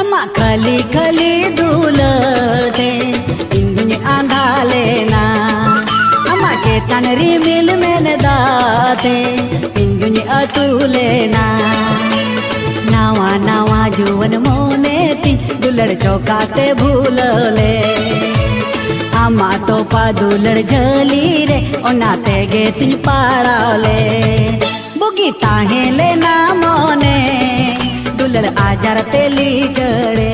अमा खली खली दुलते इंदुनी आंधा लेना अमा चेतन रिमिल में दाते इंदुनी अतु लेना नावा नावा जुवन मोने ती दुलड़ चौकाते भूलले आमा तो पा दुलड़ झली रे ओनाते गे तिन पाड़ाले बुगी ताहे लेना मोने दुलड़ आजार तेली चढ़े।